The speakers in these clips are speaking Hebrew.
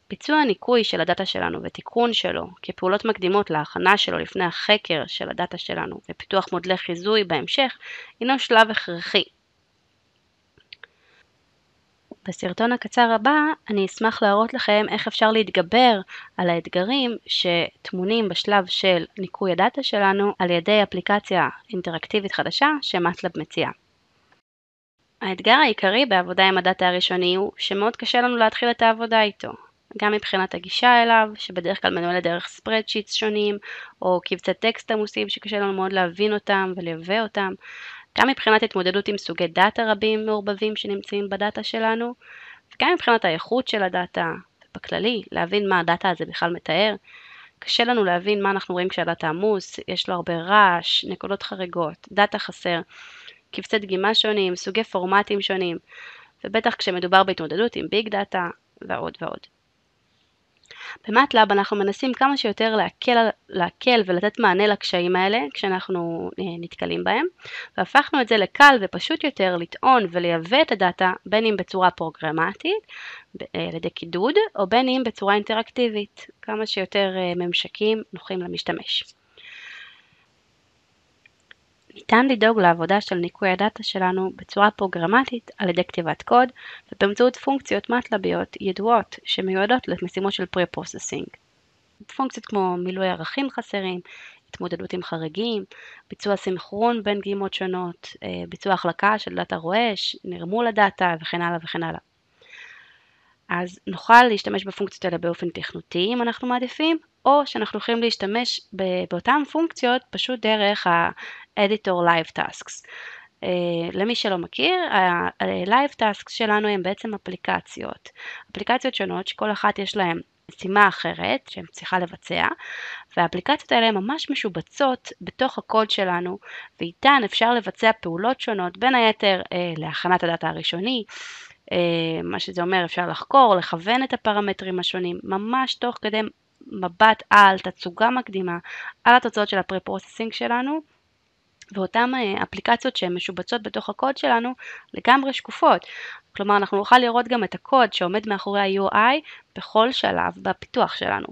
ביצוע ניקוי של הדאטה שלנו ותיקון שלו כפעולות מקדימות להכנה שלו לפני החקר של הדאטה שלנו ופיתוח מודלי חיזוי בהמשך הינו שלב הכרחי. בסרטון הקצר הבא אני אשמח להראות לכם איך אפשר להתגבר על האתגרים שטמונים בשלב של ניקוי הדאטה שלנו על ידי אפליקציה אינטראקטיבית חדשה שמטלב מציעה. האתגר העיקרי בעבודה עם הדאטה הראשוני הוא שמאוד קשה לנו להתחיל את העבודה איתו. גם מבחינת הגישה אליו, שבדרך כלל מנוהלת דרך ספרדשיטס שונים, או קבצי טקסט עמוסים שקשה לנו מאוד להבין אותם ולייבא אותם. גם מבחינת התמודדות עם סוגי דאטה רבים מעורבבים שנמצאים בדאטה שלנו, וגם מבחינת האיכות של הדאטה, בכללי, להבין מה הדאטה הזה בכלל מתאר. קשה לנו להבין מה אנחנו רואים כשהדאטה עמוס, יש לו הרבה רעש, נקודות חריגות, דאטה חסר, קבצי דגימה שונים, סוגי פורמטים שונים, ובטח כשמדובר בהתמודדות עם ביג דאטה ועוד ועוד. במטלב אנחנו מנסים כמה שיותר להקל ולתת מענה לקשיים האלה כשאנחנו נתקלים בהם, והפכנו את זה לקל ופשוט יותר לטעון ולייבא את הדאטה בין אם בצורה פרוגרמטית, על ידי קידוד, או בין אם בצורה אינטראקטיבית, כמה שיותר ממשקים נוחים למשתמש. ניתן לדאוג לעבודה של ניקוי הדאטה שלנו בצורה פרוגרמטית על ידי כתיבת קוד ובאמצעות פונקציות מטלביות ידועות שמיועדות למשימות של pre-processing. פונקציות כמו מילוי ערכים חסרים, התמודדות עם חריגים, ביצוע סינכרון בין דגימות שונות, ביצוע החלקה של דאטה רועש, נרמול הדאטה וכן הלאה וכן הלאה. אז נוכל להשתמש בפונקציות האלה באופן תכנותי אם אנחנו מעדיפים, או שאנחנו יכולים להשתמש באותן פונקציות פשוט דרך ה-Editor Live Tasks. למי שלא מכיר, ה-Live Tasks שלנו הם בעצם אפליקציות שונות שכל אחת יש להן משימה אחרת שהן צריכה לבצע, והאפליקציות האלה הן ממש משובצות בתוך הקוד שלנו, ואיתן אפשר לבצע פעולות שונות, בין היתר להכנת הדאטה הראשוני, מה שזה אומר אפשר לחקור, לכוון את הפרמטרים השונים, ממש תוך כדי מבט על תצוגה מקדימה, על התוצאות של הפרי-פרוססינג שלנו, ואותן אפליקציות שהן משובצות בתוך הקוד שלנו לגמרי שקופות. כלומר, אנחנו נוכל לראות גם את הקוד שעומד מאחורי ה-UI בכל שלב בפיתוח שלנו.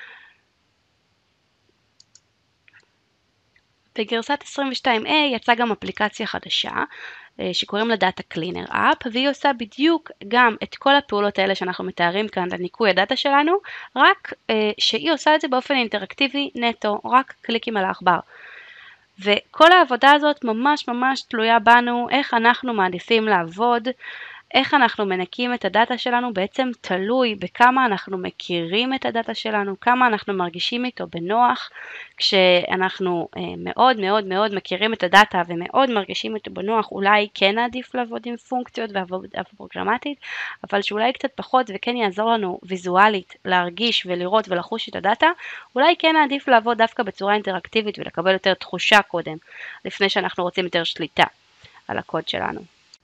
בגרסת 22A יצאה גם אפליקציה חדשה, שקוראים לה Data Cleaner App, והיא עושה בדיוק גם את כל הפעולות האלה שאנחנו מתארים כאן לניקוי הדאטה שלנו, רק שהיא עושה את זה באופן אינטראקטיבי נטו, רק קליקים על העכבר. וכל העבודה הזאת ממש ממש תלויה בנו, איך אנחנו מעדיפים לעבוד, איך אנחנו מנקים את הדאטה שלנו, בעצם תלוי בכמה אנחנו מכירים את הדאטה שלנו, כמה אנחנו מרגישים איתו בנוח, כשאנחנו מאוד מאוד מאוד מכירים את הדאטה ומאוד מרגישים איתו בנוח, אולי כן עדיף לעבוד עם פונקציות ועבודה פרוגרמטית, אבל שאולי קצת פחות וכן יעזור לנו ויזואלית להרגיש ולראות ולחוש את הדאטה, אולי כן עדיף לעבוד דווקא בצורה אינטראקטיבית ולקבל יותר תחושה קודם, לפני שאנחנו רוצים יותר שליטה על הקוד שלנו.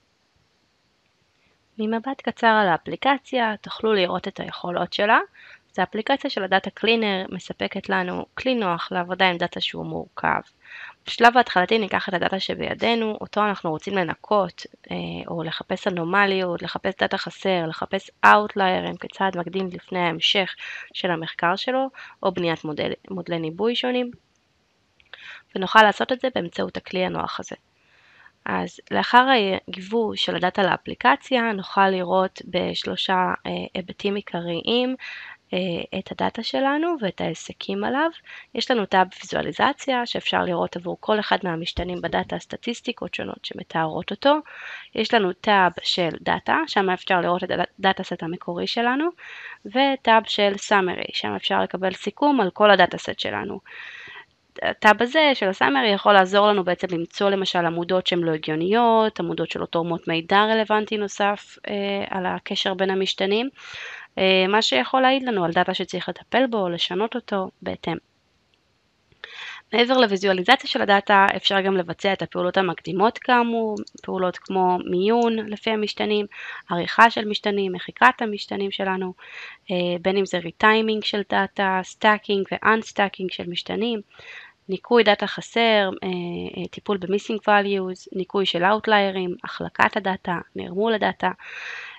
ממבט קצר על האפליקציה תוכלו לראות את היכולות שלה. זו האפליקציה של הדאטה קלינר מספקת לנו כלי נוח לעבודה עם דאטה שהוא מורכב. בשלב ההתחלתי ניקח את הדאטה שבידינו, אותו אנחנו רוצים לנקות או לחפש אנומליות, לחפש דאטה חסר, לחפש אאוטליירים כצעד מקדים לפני ההמשך של המחקר שלו או בניית מודלי ניבוי שונים. ונוכל לעשות את זה באמצעות הכלי הנוח הזה. אז לאחר הגיבוי של הדאטה לאפליקציה נוכל לראות בשלושה היבטים עיקריים את הדאטה שלנו ואת העסקים עליו. יש לנו טאב ויזואליזציה שאפשר לראות עבור כל אחד מהמשתנים בדאטה סטטיסטיקות שונות שמתארות אותו. יש לנו טאב של דאטה, שם אפשר לראות את הדאטה סט המקורי שלנו, וטאב של summary, שם אפשר לקבל סיכום על כל הדאטה סט שלנו. הטאב הזה של הסאמרי יכול לעזור לנו בעצם למצוא למשל עמודות שהן לא הגיוניות, עמודות שלא תורמות מידע רלוונטי נוסף על הקשר בין המשתנים, מה שיכול להעיד לנו על דאטה שצריך לטפל בו או לשנות אותו בהתאם. מעבר לוויזואליזציה של הדאטה אפשר גם לבצע את הפעולות המקדימות כאמור, פעולות כמו מיון לפי המשתנים, עריכה של משתנים, מחיקת המשתנים שלנו, בין אם זה ריטיימינג של דאטה, סטאקינג ואנסטאקינג של משתנים, ניקוי דאטה חסר, טיפול במיסינג values, ניקוי של אאוטליירים, החלקת הדאטה, נרמול הדאטה,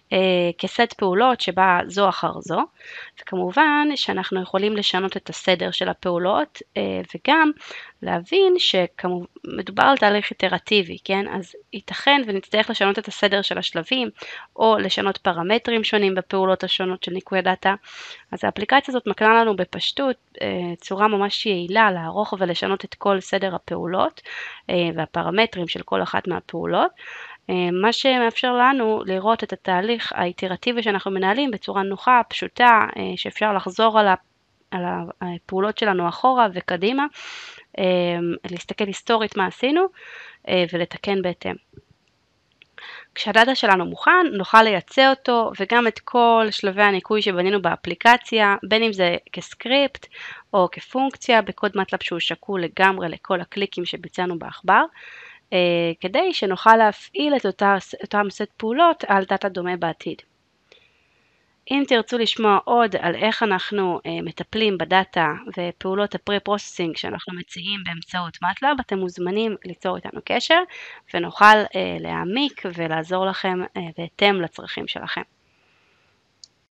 כסט פעולות שבא זו אחר זו, וכמובן שאנחנו יכולים לשנות את הסדר של הפעולות וגם להבין שמדובר על תהליך איטרטיבי, כן? אז ייתכן ונצטרך לשנות את הסדר של השלבים או לשנות פרמטרים שונים בפעולות השונות של ניקוי הדאטה. אז האפליקציה הזאת מקנה לנו בפשטות צורה ממש יעילה לערוך ולשנות את כל סדר הפעולות והפרמטרים של כל אחת מהפעולות, מה שמאפשר לנו לראות את התהליך האיטרטיבי שאנחנו מנהלים בצורה נוחה, פשוטה, שאפשר לחזור על הפעולות שלנו אחורה וקדימה, להסתכל היסטורית מה עשינו ולתקן בהתאם. כשהדאטה שלנו מוכן, נוכל לייצא אותו וגם את כל שלבי הניקוי שבנינו באפליקציה, בין אם זה כסקריפט או כפונקציה בקוד מטלאב שהוא שקול לגמרי לכל הקליקים שביצענו בעכבר, כדי שנוכל להפעיל את אותם סט פעולות על דאטה דומה בעתיד. אם תרצו לשמוע עוד על איך אנחנו מטפלים בדאטה ופעולות הפרה-פרוססינג שאנחנו מציעים באמצעות מטלאב, אתם מוזמנים ליצור איתנו קשר ונוכל להעמיק ולעזור לכם בהתאם לצרכים שלכם.